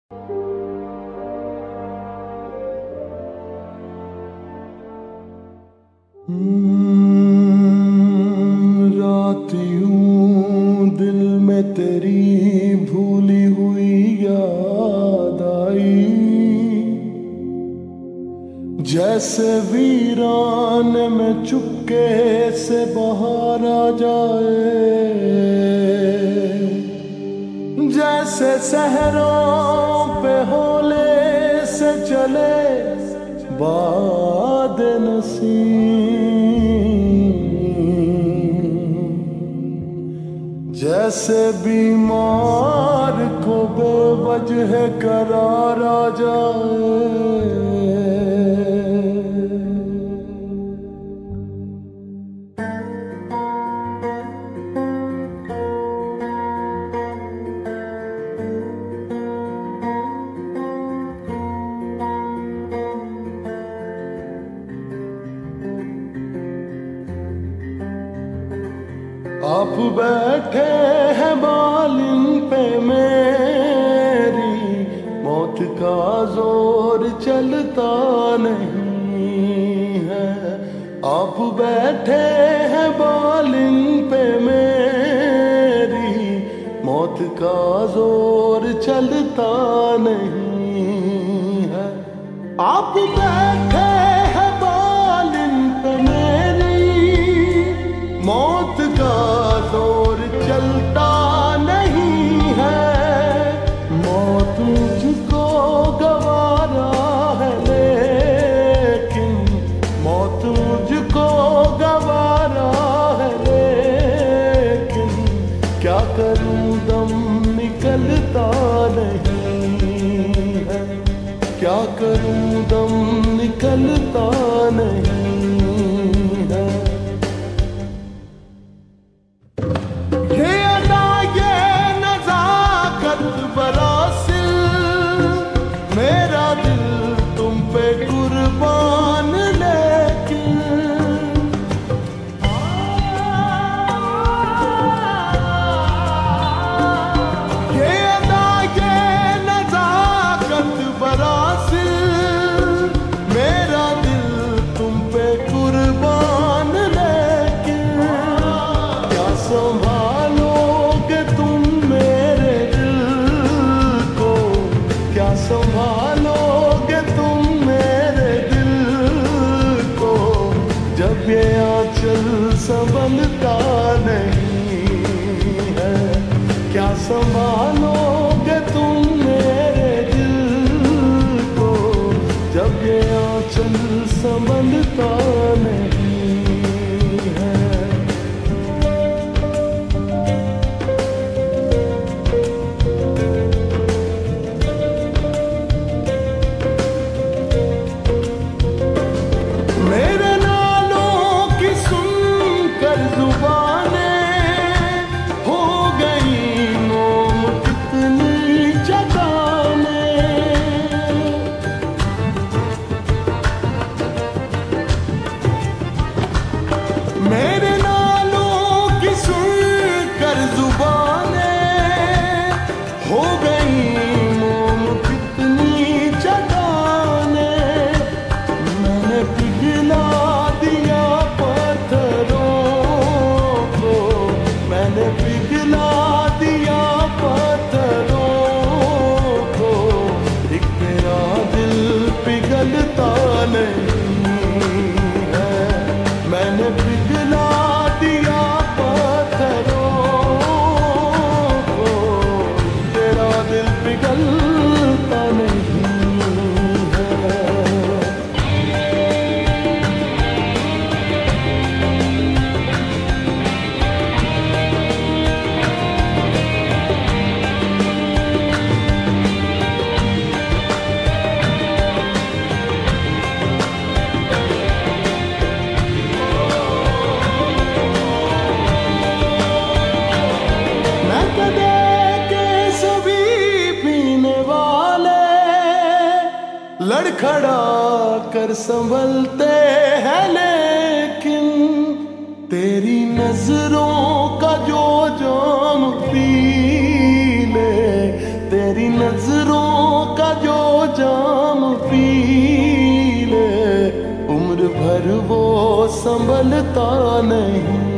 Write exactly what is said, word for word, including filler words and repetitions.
रात यूं दिल में तेरी भूली हुई याद आई, जैसे वीरान में चुपके से बाहर आ जाए, जैसे सहरों पे होले से चले बाद नसीम, जैसे बीमार को बेवजह करार आ जाए। आप बैठे हैं बालिन पे मेरी, मौत का जोर चलता नहीं है। आप बैठे हैं बालिन पे मेरी, मौत का जोर चलता नहीं है। आप बैठे हैं बालिन पे मेरी, मौत का जोर चलता नहीं है। मौत मुझको गवारा है लेकिन, मौत मुझको गवारा है लेकिन, क्या करूं दम निकलता नहीं है। क्या करूं दम निकलता नहीं है। मेरा दिल तुम पे कुर्बान लेकिन, ये अदा ये नज़ाकत बरासिल, मेरा दिल तुम पे कुर्बान लेकिन, क्या संभालोगे तुम मेरे दिल को, क्या संभालोगे तुम मेरे दिल को, जब ये आंचल संभलता नहीं है। क्या संभालोगे तुम मेरे दिल को, जब ये आंचल संभलता नहीं है। मेरे नालों की सुनकर जुबानें हो गई मोम कितनी चटानें। मेरे नालों की सुनकर जुबानें हो गई मोम कितनी चटानें। मैंने पिघला दिया पत्थरों को, मैंने पिघला दिया पत्थरों को, एक मेरा दिल पिघलता नहीं है। मैंने पिघला दिया पत्थरों को, तेरा दिल पिघलता नहीं है। मैं कदे के सभी पीने वाले लड़खड़ा कर संभलते हैं लेकिन, तेरी नजरों का जो जाम पी ले, तेरी नजरों संभलता नहीं।